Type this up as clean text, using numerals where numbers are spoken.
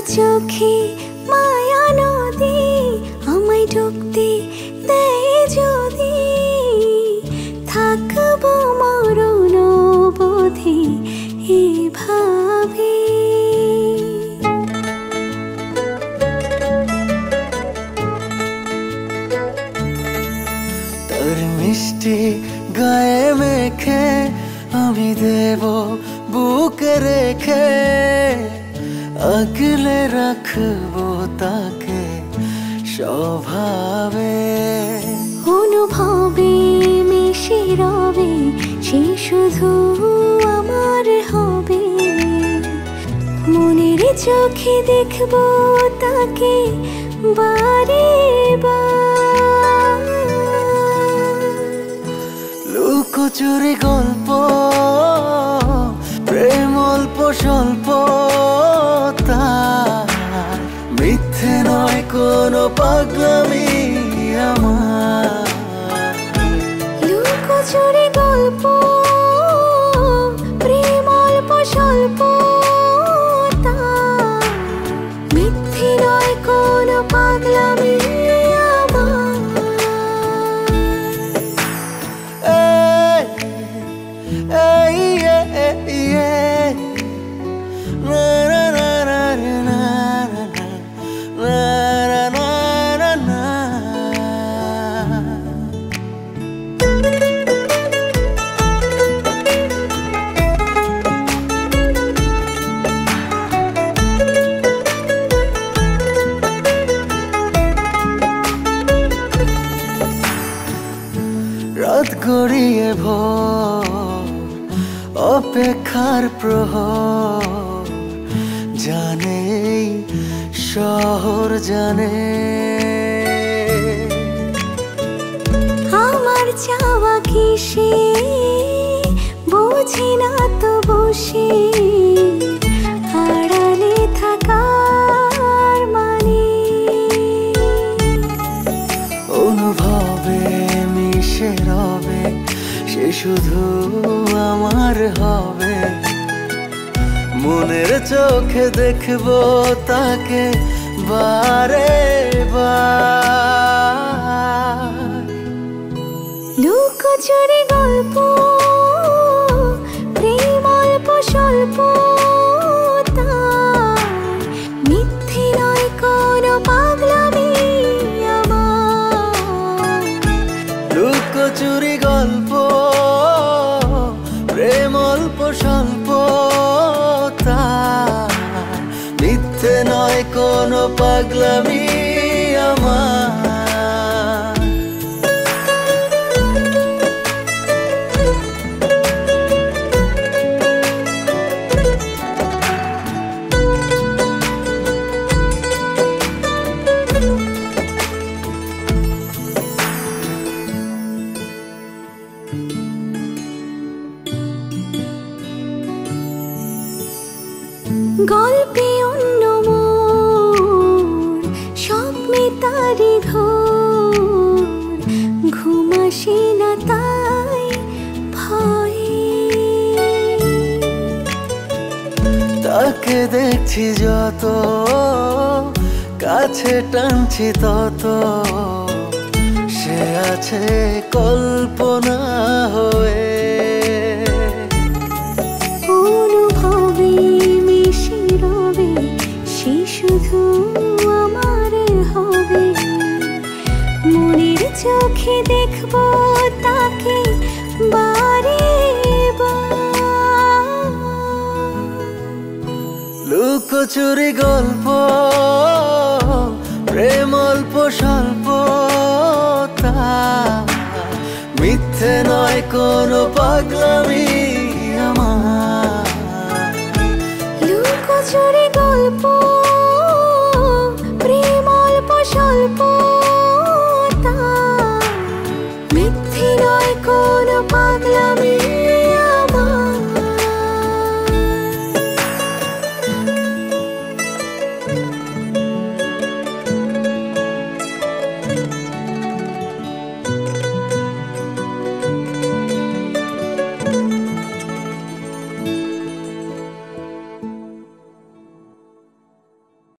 চোখে মায়া নদী আমায় ডুবতে দেয় যদি, থাকবো মরণ অবধি এভাবে। তোর মিষ্টি গায়ে মেখে আমি দেব বুকে রেখে, আগলে রাখবো তাকে স্বভাবে। অনুভবে মিশে রবে সে শুধু আমার হবে, মনের চোখে দেখবো তাকে বারে বার। লুকোচুরি গল্প প্রেম অল্প স্বল্প, তার মিথ্যে নয় কোনো পাগলামি আমার। লুকোচুরি গল্প প্রেম অল্প স্বল্প, তার মিথ্যে নয় কোনো পাগলামি আমার। রাত গড়িয়ে ভোর অপেক্ষার প্রহর, জানে এই শহর জানে আমার চাওয়া কিসে বোঝে না তো বসে, আড়ালে থাকার মানে। অনুভবে মিশে রবে সে শুধু আমার হবে, মনের চোখে দেখবো তাকে বারে বার। লুকোচুরি গল্প প্রেম অল্প স্বল্প, তার মিথ্যে নয় কোনো পাগলামি আমার। লুকোচুরি গল্প প্রেম অল্প স্বল্প, তার মিথ্যে নয় কোনো পাগলামি আমার। গল্পে অন্য মোর স্বপ্নে তারি ঘোর, ঘুম আসে না তাই ভয়ে। তাকে দেখছি যত কাছে টানছি তত, সে আছে কল্পনা হয়ে। অনুভবে মিশে রবে সে শুধু আমার হবে, মনের চোখে দেখবো তাকে বারে বার। লুকোচুরি গল্প প্রেম অল্প স্বল্প, তার মিথ্যে নয় কোনো পাগলামি আমার। লুকোচুরি